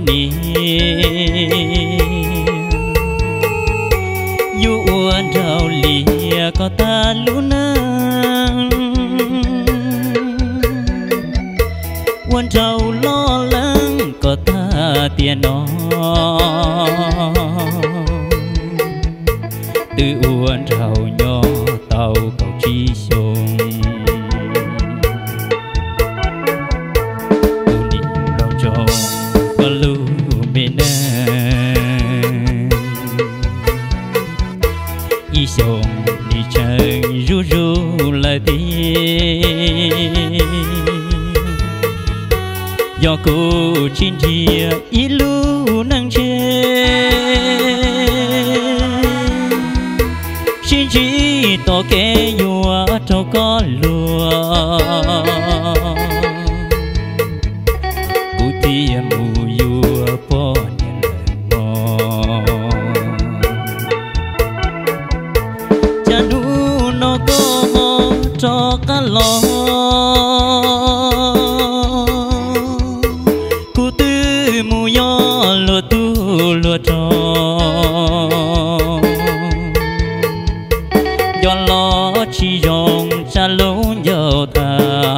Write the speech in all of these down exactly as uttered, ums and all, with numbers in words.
ni yu uan trao lìa có ta lũ nang uan trao lo lắng có ta tiền nó từ uan trao nhỏ tàu cầu chi sông tu niệm rau trồng có lưu bên y sông đi chơi ru ru lại tiếng do cô chín chia y lu năng chơi xin chỉ to kê yua cho có lúa cụ tia mù yua po nhân mò cha nu nó có cho cá lò cụ tư mù yo lúa tu lúa trò do lo chỉ dùng cha lũ nhiều ta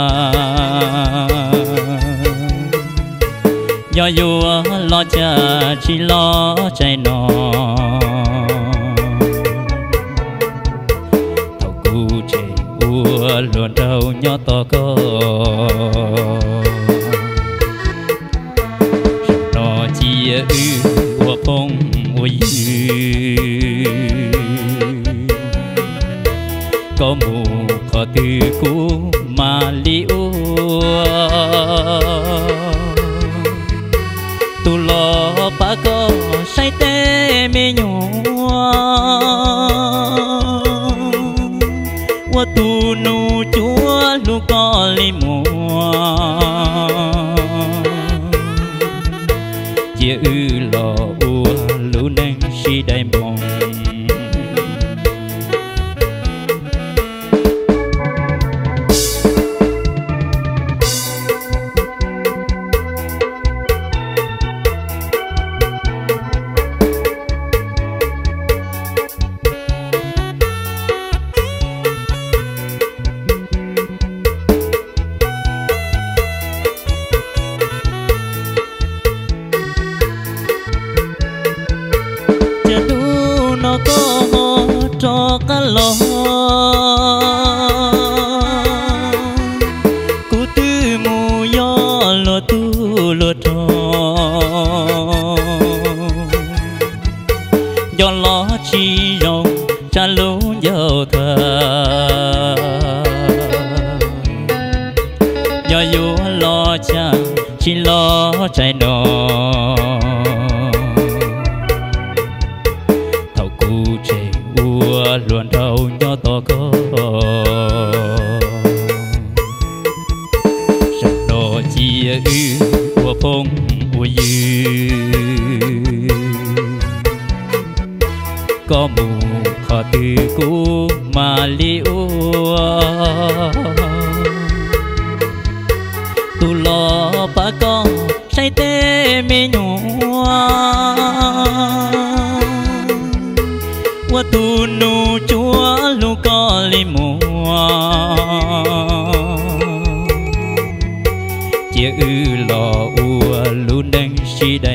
do vua lo cha chỉ lo chạy nó tàu cu chạy ua luôn đầu nhỏ to co nó chia ư ua phong ua có mù có từ cũ mà liễu tu lo ba có say tê mê nhua wa tu nu chúa lu có li mùa chia ư lo ua lu nâng si đại mong nó có cho cá lò cụ tư mù yo lo tu lo trò do lo chi rong cha lũ giàu thà do vua lo cha chỉ lo chạy nó luôn đầu nhỏ to có sẵn nó chia ư của phong của dư có mù khó từ cũ mà liễu tu lo ba con say tê mê nhua wa tu nu chúa lu có li mùa chia ư lo ua lu nâng si đại